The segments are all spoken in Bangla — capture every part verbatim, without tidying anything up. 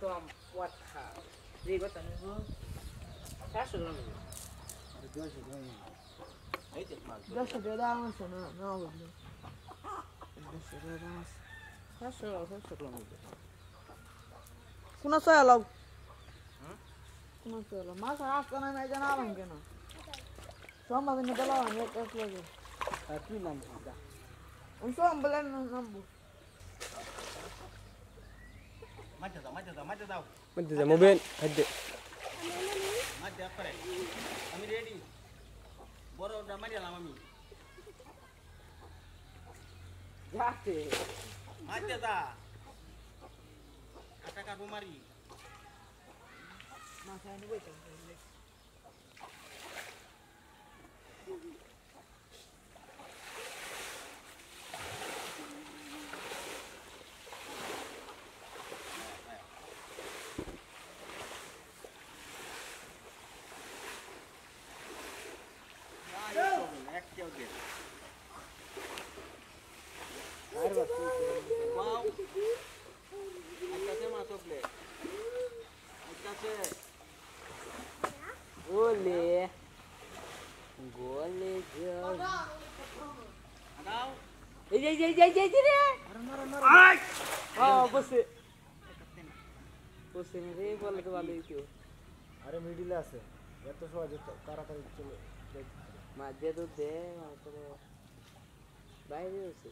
Tom what how? Gì có tận hương. Sát sự luôn. Deixa de dar uma cena, não, não. Deixa de dar uma. Sát sự rồi, sát sự luôn. Kuna sala. Kuna sala. Mas rasta na mai jana ban kenan. Som ba ne dala ne kas lagi. Tapi nam ada. Unso ambulan nambu. Maju tau, maju tau, maju tau. Maju tau, mobil, ada. Maju apa re? Kami ready. Boro udah maju lah mami. Jate. Maju tau. Kata kamu mari. Masa ini gue tak. Wow. Atasnya masuk deh. Atasnya. Boleh. Boleh je. Ada? Eh, eh, eh, eh, eh, eh. Ay! Oh, বসে বসে রে বলে তো ভালো হইতো আরে মিডিলে আছে এত সহজে তাড়াতাড়ি চলে মাঝে তো দে মাত্র বাইরে আছে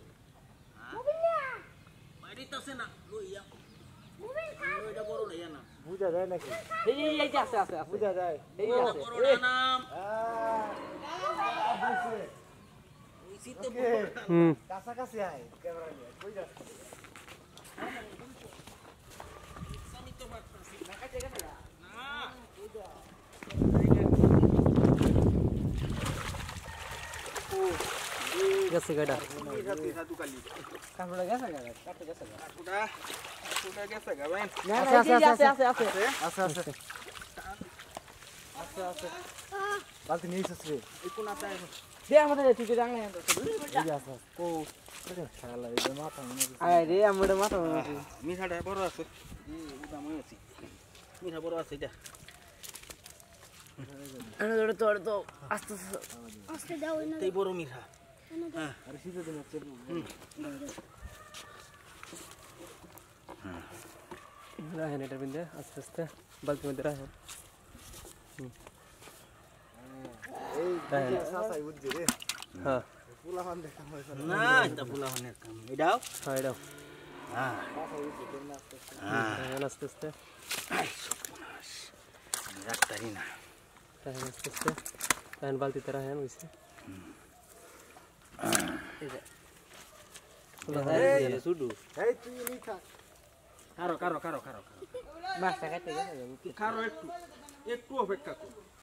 বাইরে তো আছে না লইয়া লইয়া এটা বড় লইয়া না বুঝা যায় নাকি এই এই এই আছে আছে আছে বুঝা যায় এই আছে বড় নাম বুঝছে এই সিতে হুম কাছাকাছি আয় ক্যামেরা নিয়ে কই যাচ্ছে সানি তো বাড়তাছি না কাছে গেছে না না বুঝা গেছে গাড়া satu satu kali কাপড়টা গেছে গা কাপড় গেছে গা udah udah geser gak Ben না না এই আছে আছে আছে আছে আছে আছে আছে বালতি নিয়ে এসেছিস রে itu nata itu দে আমাদের ঠিক জানা না এই যে আছে ও এটা শালা এই যে মাথা মনে আরে আমাদের মাথা মিঠা টা বড় আছে ই উদা মই আছি মিঠা বড় আছে এটা আরে ধরে তোর তো আস্তে আস্তে দাও না এই বড় মিঠা হ্যাঁ আরে সিধে দিন হচ্ছে রাহেন এটা বিন্দে আস্তে আস্তে বালতি মধ্যে রাহেন এই সাসাই বুঝছি রে হ্যাঁ পুলা হান দেখা হইছে না এটা পুলা হনের কাম এটাও হ্যাঁ এটা হ্যাঁ হ্যাঁ আস্তে আস্তে রাখতারি না রাহেন আস্তে আস্তে রাহেন বালতিতে রাহেন হইছে এই সুডু এই তুই নি খা কারো কারো কারো কারো মাছটা কাটতে গেছে কারো একটু একটু অপেক্ষা কর